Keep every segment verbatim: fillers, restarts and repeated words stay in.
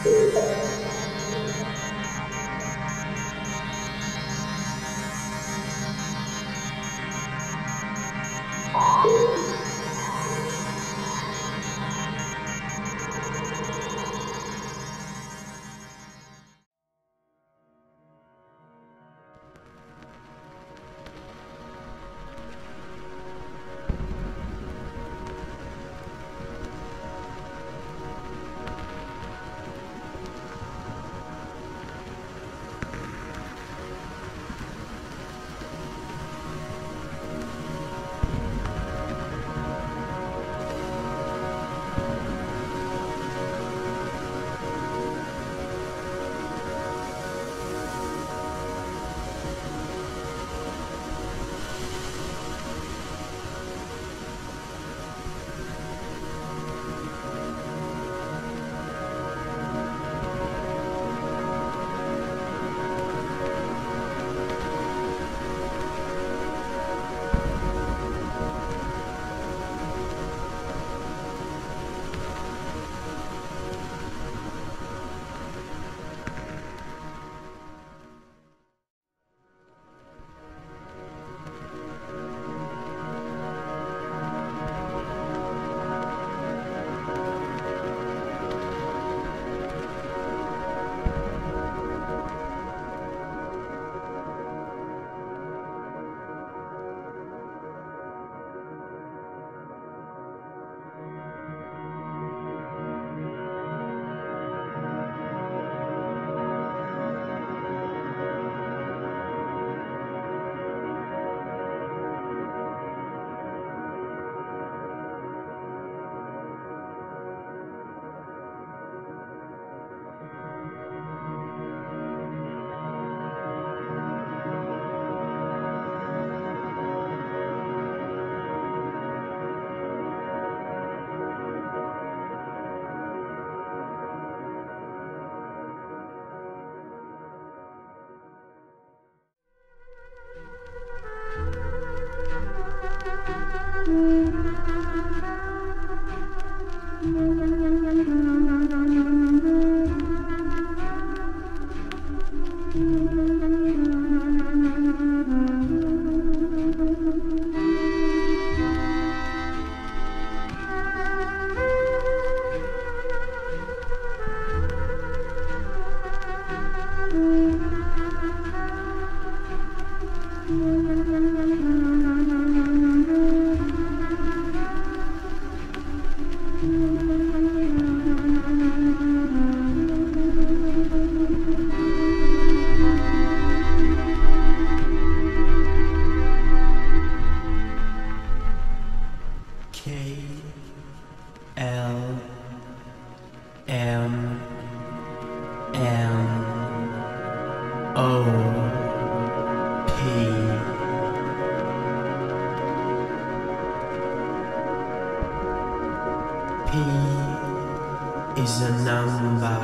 is a number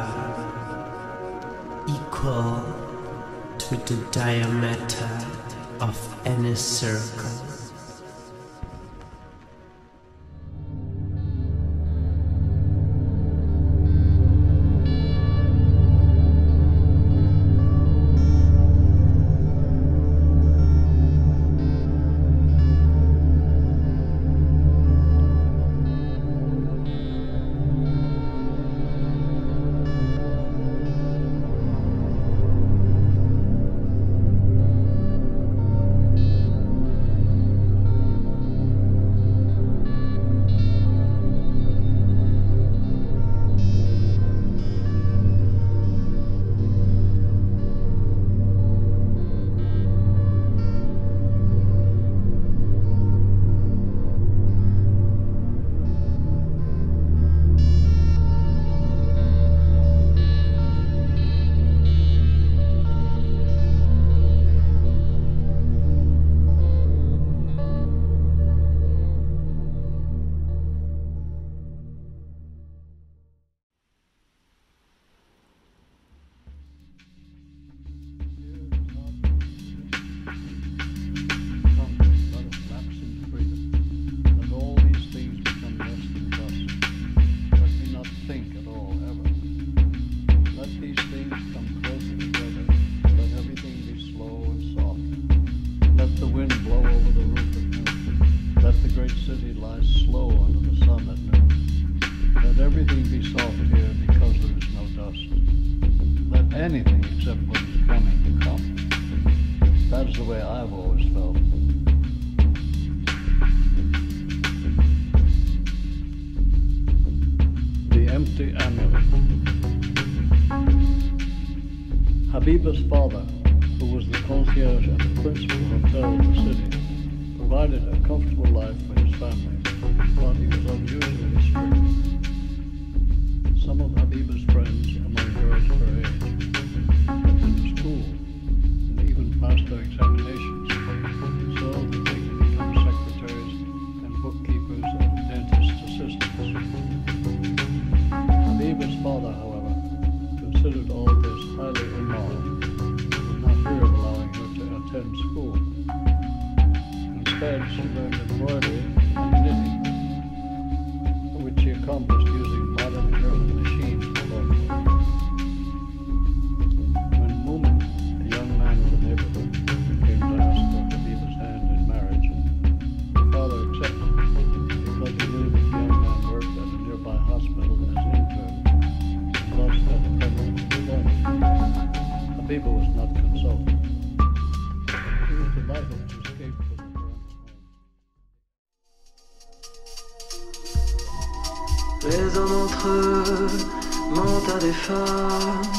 equal to the diameter of any circle. anything except what is coming to come. That's the way I've always felt. The empty amulet. Habiba's father, who was the concierge at the principal hotel of the city, provided a comfortable life for his family, but he was unusually strict. Some of Habiba's friends, among girls her age, had been to school and even passed their examinations, so that they could become secretaries and bookkeepers and dentist assistants. Habiba's father, however, considered all this highly immoral and would not hear of allowing her to attend school. Instead, she learned embroidery and knitting, which she accomplished using modern German machines for both. When Moomin, a young man of the neighborhood, came to ask for Habiba's hand in marriage, her father accepted, because he knew that the young man worked at a nearby hospital as intern, and thus had permanent employment. Habiba was not consulted. He was delighted to escape from the parents' home. Les hommes entre eux mentent à des femmes.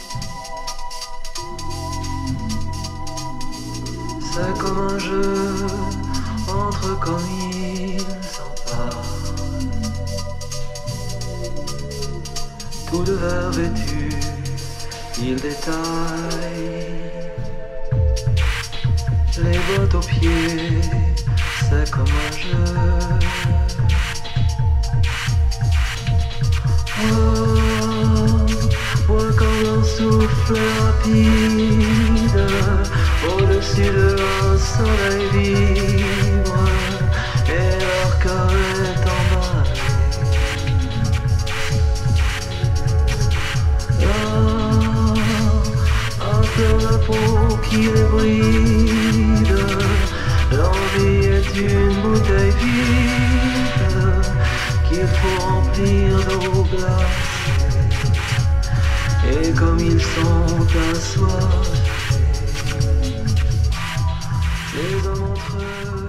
C'est comme un jeu entre eux comme ils s'emparent. Tous de verre vêtus, ils détaillent. Les bottes aux pieds, c'est comme un jeu. Oh, vois comme leur souffle rapide au-dessus de leur soleil vibre et leur cœur est emballé. Là, après la peau qui les bride, l'envie est une bouteille vide qu'il faut remplir d'eau glacée. Et comme ils sont assoiffés, les hommes entre eux